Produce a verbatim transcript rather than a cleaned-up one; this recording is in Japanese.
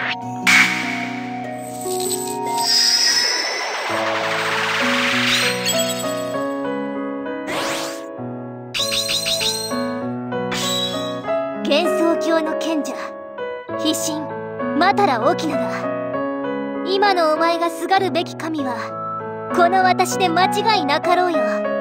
幻想郷の賢者飛神マタラ沖なだ。今のお前がすがるべき神はこの私で間違いなかろうよ。